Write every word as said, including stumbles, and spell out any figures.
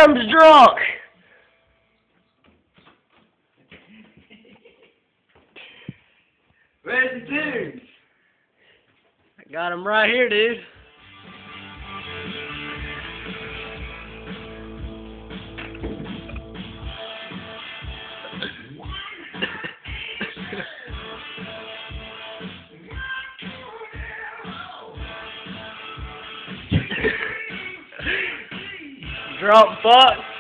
Adam's drunk. Where's the tunes? I got him right here, dude. Drunk fuck.